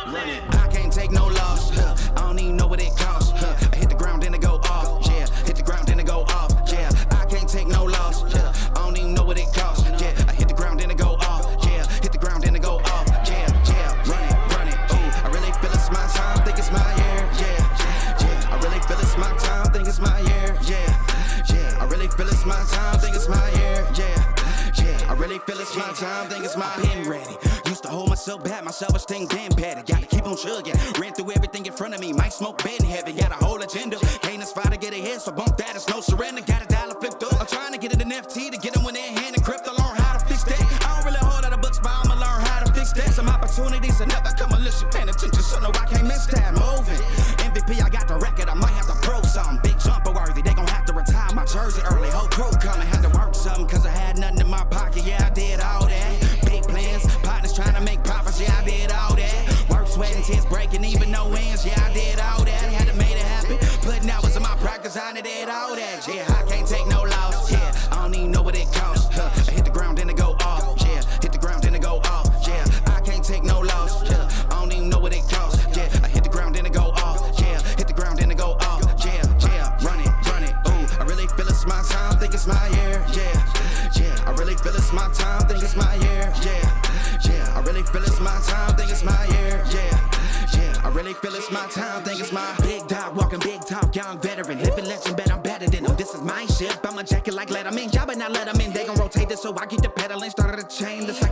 run it. I can't take no loss, I don't even know what it costs. I hit the ground then I go off, yeah. Hit the ground then I go off, yeah. I can't take no loss, I don't even know what it costs, yeah. I hit the ground then I go off, yeah. Hit the ground then I go off, yeah. Run it, ooh. I really feel it's my time, think it's my year, yeah. I really feel it's my time, think it's my year, yeah. I really feel it's my time, think it's my year, yeah. I really feel it's my time, think it's my pen ready. Used to hold myself back, my self-esteem damn bad. Gotta keep on chugging, ran through everything in front of me. Might smoke bed in heaven, got a whole agenda. Can't aspire to get ahead, so bump that, it's no surrender. Got a dollar flipped up, I'm trying to get it in FT to get them when they're hand and crypto. Learn how to fix that. I don't really hold out of books, but I'ma learn how to fix that. Some opportunities are never come unless you paying attention, so no, I can't miss that. Moving, MVP, I got the record, I might have to pro something. Big jumper worthy, they gon' have to retire my jersey early. Whole crew coming, had to work something, cause I had nothing in my pocket, yeah, I did all that. Big plans, partners trying to make profits, yeah, I did all that. Work, sweat, and tears breaking, even no wins, yeah, I did all that. Had to make it happen, putting hours in my practice, I did all that. Yeah, I can't take no loss, yeah, I don't even know what it costs. I hit the ground, then I go off, yeah, hit the ground, then I go off, yeah. I can't take no loss, yeah, I don't even know what it costs, yeah. I hit the ground, then I go off, yeah, hit the ground, then I go off, yeah. Run it, ooh. I really feel it's my time, think it's my year, yeah. I really feel it's my time, think it's my year, yeah. I really feel it's my time, think it's my year, yeah. I really feel it's my time, think it's my big dog, walking big talk, young veteran, living legend, bet I'm better than them. This is my ship, I'ma jack it like Letterman, y'all better not let them in. They gon' rotate this, so I keep the pedaling, started a chain.